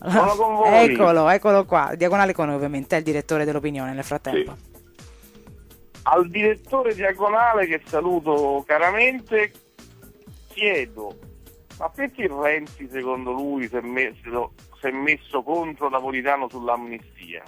Sono con voi. Eccolo qua. Diagonale con noi, ovviamente, è il direttore dell'Opinione nel frattempo. Sì. Al direttore Diagonale, che saluto caramente, chiedo: ma perché Renzi, secondo lui, si è messo contro Napolitano sull'amnistia?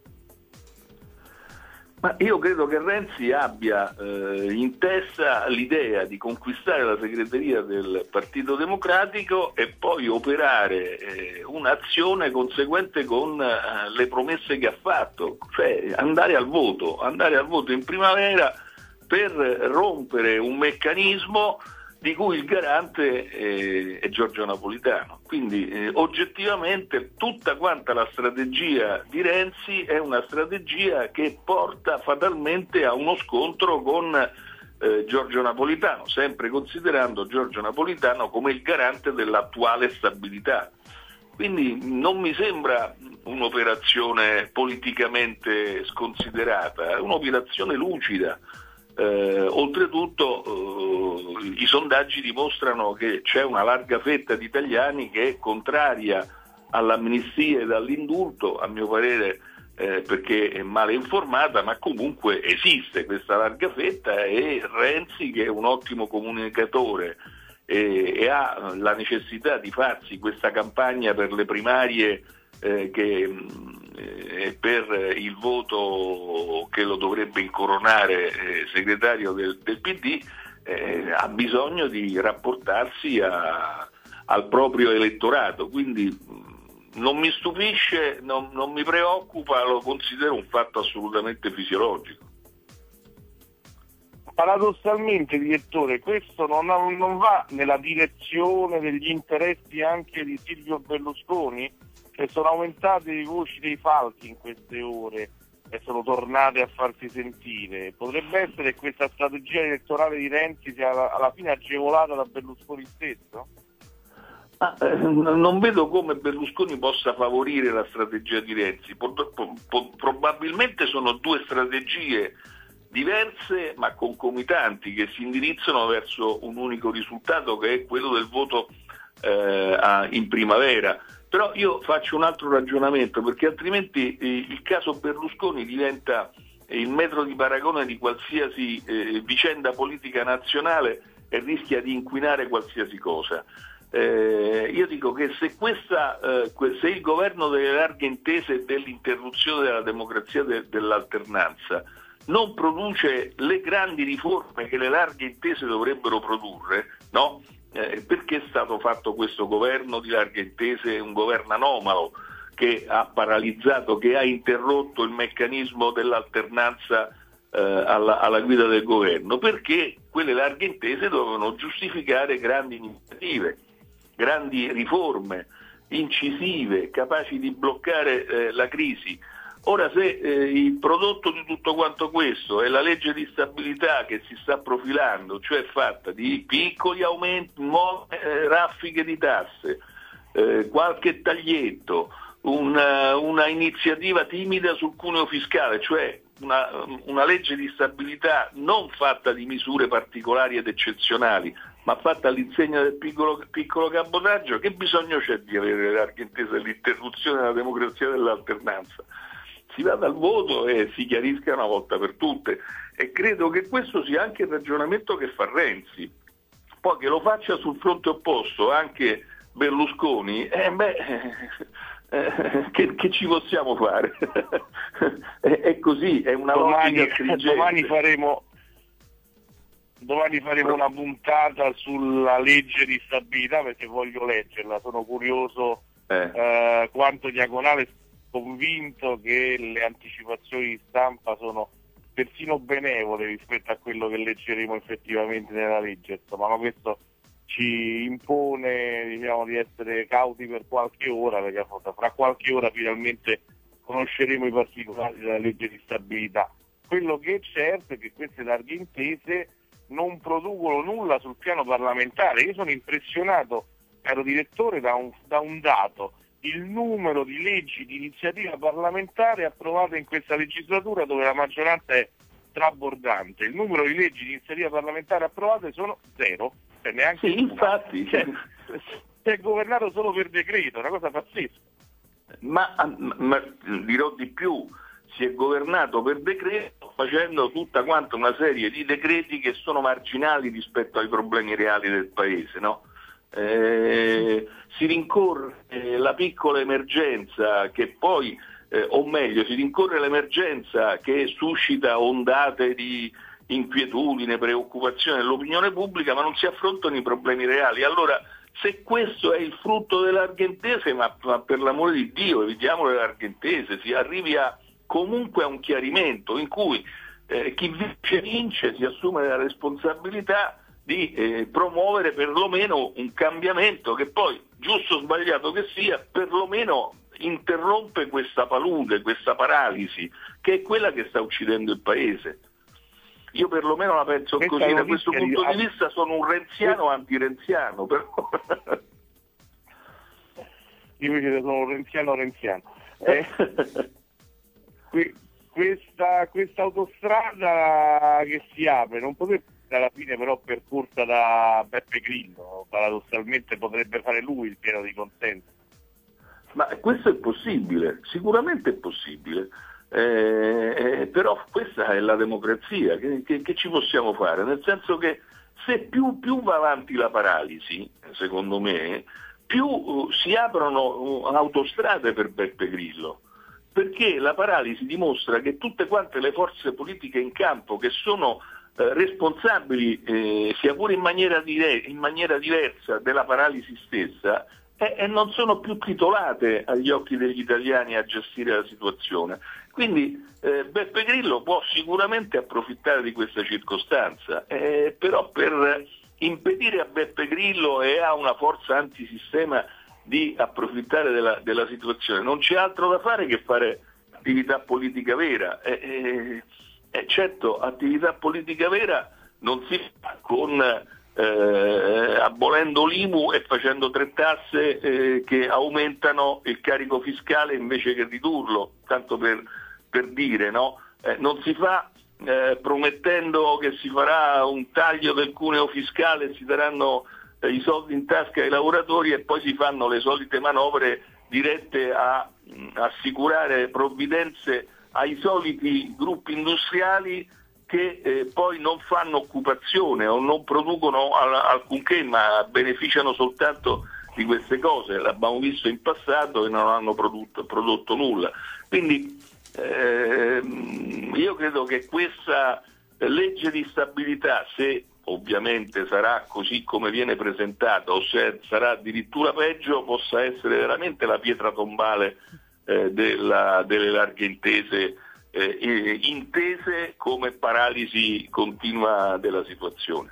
Ma io credo che Renzi abbia in testa l'idea di conquistare la segreteria del Partito Democratico e poi operare un'azione conseguente con le promesse che ha fatto, cioè andare al voto in primavera per rompere un meccanismo di cui il garante è Giorgio Napolitano. Quindi oggettivamente tutta quanta la strategia di Renzi è una strategia che porta fatalmente a uno scontro con Giorgio Napolitano, sempre considerando Giorgio Napolitano come il garante dell'attuale stabilità. Quindi non mi sembra un'operazione politicamente sconsiderata, è un'operazione lucida. Oltretutto i sondaggi dimostrano che c'è una larga fetta di italiani che è contraria all'amnistia ed all'indulto, a mio parere perché è male informata, ma comunque esiste questa larga fetta, e Renzi, che è un ottimo comunicatore e ha la necessità di farsi questa campagna per le primarie per il voto che lo dovrebbe incoronare segretario del PD, ha bisogno di rapportarsi al proprio elettorato, quindi non mi stupisce, non mi preoccupa, lo considero un fatto assolutamente fisiologico. Paradossalmente, direttore, questo non va nella direzione degli interessi anche di Silvio Berlusconi, che sono aumentate le voci dei falchi in queste ore e sono tornate a farsi sentire. Potrebbe essere che questa strategia elettorale di Renzi sia alla fine agevolata da Berlusconi stesso? Non vedo come Berlusconi possa favorire la strategia di Renzi. Probabilmente sono due strategie diverse ma concomitanti, che si indirizzano verso un unico risultato, che è quello del voto in primavera. Però io faccio un altro ragionamento, perché altrimenti il caso Berlusconi diventa il metro di paragone di qualsiasi vicenda politica nazionale e rischia di inquinare qualsiasi cosa. Io dico che se il governo delle larghe intese e dell'interruzione della democrazia dell'alternanza non produce le grandi riforme che le larghe intese dovrebbero produrre, no? Perché è stato fatto questo governo di larghe intese, un governo anomalo che ha paralizzato, che ha interrotto il meccanismo dell'alternanza alla guida del governo? Perché quelle larghe intese dovevano giustificare grandi iniziative, grandi riforme incisive, capaci di bloccare la crisi. Ora, se il prodotto di tutto quanto questo è la legge di stabilità che si sta profilando, cioè fatta di piccoli aumenti, raffiche di tasse, qualche taglietto, una iniziativa timida sul cuneo fiscale, cioè una legge di stabilità non fatta di misure particolari ed eccezionali, ma fatta all'insegna del piccolo cabotaggio, che bisogno c'è di avere le larghe intese dell'interruzione della democrazia dell'alternanza? Si vada al voto e si chiarisca una volta per tutte, e credo che questo sia anche il ragionamento che fa Renzi. Poi che lo faccia sul fronte opposto anche Berlusconi, che ci possiamo fare? È così, è una logica stringente. Domani faremo una puntata sulla legge di stabilità, perché voglio leggerla, sono curioso quanto Diagonale convinto che le anticipazioni di stampa sono persino benevole rispetto a quello che leggeremo effettivamente nella legge, insomma, ma questo ci impone, diciamo, di essere cauti per qualche ora, perché fra qualche ora finalmente conosceremo i particolari della legge di stabilità. Quello che è certo è che queste larghe intese non producono nulla sul piano parlamentare. Io sono impressionato, caro direttore, da un dato: il numero di leggi di iniziativa parlamentare approvate in questa legislatura, dove la maggioranza è trabordante. Il numero di leggi di iniziativa parlamentare approvate sono zero, cioè neanche sì, infatti si è governato solo per decreto, una cosa pazzesca. ma dirò di più, si è governato per decreto facendo tutta quanta una serie di decreti che sono marginali rispetto ai problemi reali del Paese, no? Si rincorre la piccola emergenza che poi, o meglio, si rincorre l'emergenza che suscita ondate di inquietudine, preoccupazione dell'opinione pubblica, ma non si affrontano i problemi reali. Allora, se questo è il frutto dell'Argentese, ma per l'amore di Dio, evitiamo l'Argentese, si arrivi comunque a un chiarimento in cui chi vince, si assume la responsabilità di promuovere perlomeno un cambiamento che poi, giusto o sbagliato che sia, perlomeno interrompe questa palude, questa paralisi, che è quella che sta uccidendo il Paese. Io perlomeno la penso così, da questo punto di vista sono un renziano anti-renziano, però. Io invece sono un renziano. Questa autostrada che si apre non potrebbe alla fine però percorsa da Beppe Grillo, paradossalmente potrebbe fare lui il pieno di consenso. Ma questo è possibile, sicuramente è possibile. Però questa è la democrazia, che ci possiamo fare? Nel senso che se più va avanti la paralisi, secondo me, più si aprono autostrade per Beppe Grillo, perché la paralisi dimostra che tutte quante le forze politiche in campo che sono responsabili, sia pure in maniera diversa, della paralisi stessa, e non sono più titolate agli occhi degli italiani a gestire la situazione. Quindi Beppe Grillo può sicuramente approfittare di questa circostanza, però per impedire a Beppe Grillo e a una forza antisistema di approfittare della situazione non c'è altro da fare che fare attività politica vera. Certo, attività politica vera non si fa con abolendo l'IMU e facendo 3 tasse che aumentano il carico fiscale invece che ridurlo, tanto per dire, no? Non si fa promettendo che si farà un taglio del cuneo fiscale e si daranno i soldi in tasca ai lavoratori e poi si fanno le solite manovre dirette a assicurare provvidenze ai soliti gruppi industriali che poi non fanno occupazione o non producono alcunché, ma beneficiano soltanto di queste cose. L'abbiamo visto in passato e non hanno prodotto nulla. Quindi io credo che questa legge di stabilità, se ovviamente sarà così come viene presentata o se sarà addirittura peggio, possa essere veramente la pietra tombale delle larghe intese, intese come paralisi continua della situazione.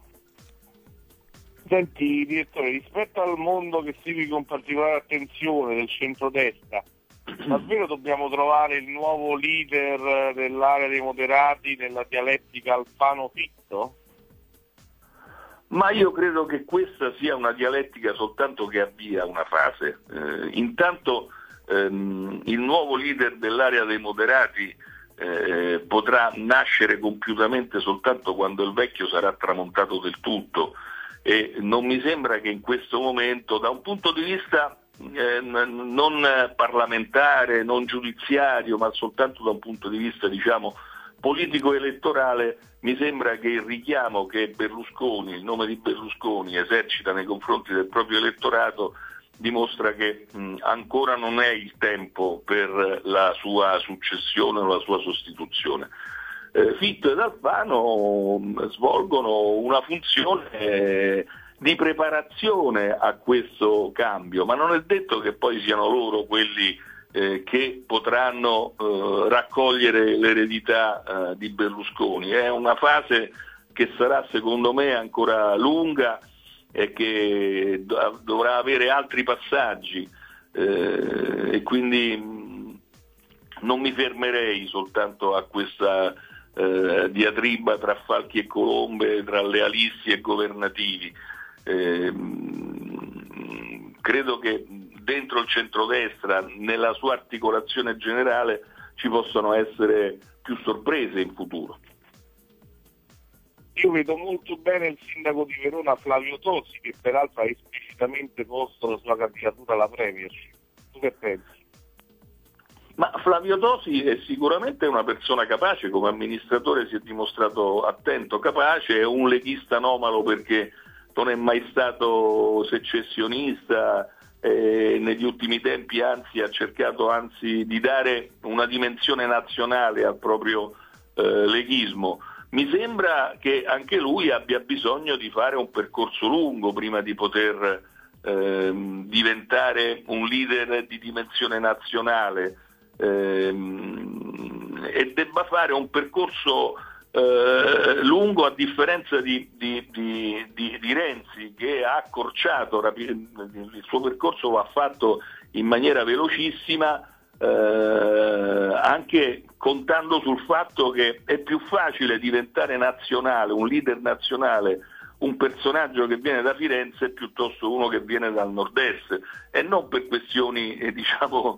Senti direttore, rispetto al mondo che segui con particolare attenzione del centrodestra, davvero dobbiamo trovare il nuovo leader dell'area dei moderati nella dialettica Alfano-Fitto? Ma io credo che questa sia una dialettica soltanto che avvia una fase. Intanto il nuovo leader dell'area dei moderati potrà nascere compiutamente soltanto quando il vecchio sarà tramontato del tutto, e non mi sembra che in questo momento, da un punto di vista non parlamentare, non giudiziario, ma soltanto da un punto di vista, diciamo, politico-elettorale, mi sembra che il richiamo che Berlusconi, il nome di Berlusconi, esercita nei confronti del proprio elettorato dimostra che ancora non è il tempo per la sua successione o la sua sostituzione. Fitto ed Alfano svolgono una funzione di preparazione a questo cambio, ma non è detto che poi siano loro quelli che potranno raccogliere l'eredità di Berlusconi. È una fase che sarà secondo me ancora lunga e che dovrà avere altri passaggi, e quindi non mi fermerei soltanto a questa diatriba tra falchi e colombe, tra lealisti e governativi. Credo che dentro il centrodestra, nella sua articolazione generale, ci possono essere più sorprese in futuro. Io vedo molto bene il sindaco di Verona Flavio Tosi, che peraltro ha esplicitamente posto la sua candidatura alla Premiership. Tu che pensi? Flavio Tosi è sicuramente una persona capace, come amministratore si è dimostrato attento, capace, è un leghista anomalo perché non è mai stato secessionista, negli ultimi tempi anzi ha cercato di dare una dimensione nazionale al proprio leghismo. Mi sembra che anche lui abbia bisogno di fare un percorso lungo prima di poter diventare un leader di dimensione nazionale, e debba fare un percorso lungo, a differenza di Renzi, che ha accorciato il suo percorso, lo ha fatto in maniera velocissima, anche contando sul fatto che è più facile diventare nazionale, un leader nazionale, un personaggio che viene da Firenze piuttosto uno che viene dal nord-est, e non per questioni diciamo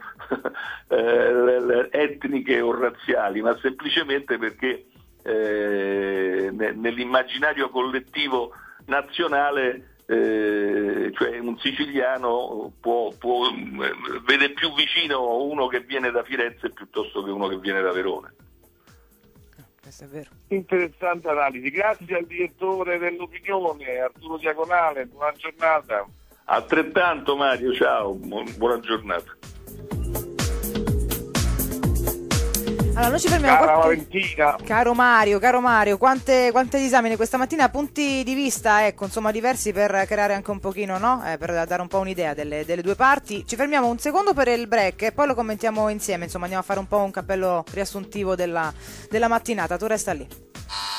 etniche o razziali, ma semplicemente perché nell'immaginario collettivo nazionale, cioè un siciliano vede più vicino uno che viene da Firenze piuttosto che uno che viene da Verona. Questo è vero. Interessante analisi, grazie al direttore dell'Opinione Arturo Diagonale, buona giornata. Altrettanto Mario, ciao, buona giornata. Allora, noi ci fermiamo. Cara Valentina. Caro Mario, quante disamine questa mattina, punti di vista, ecco, insomma, diversi per creare anche un pochino, no? Per dare un po' un'idea delle due parti. Ci fermiamo un secondo per il break e poi lo commentiamo insieme, insomma, andiamo a fare un po' un cappello riassuntivo della mattinata. Tu resta lì.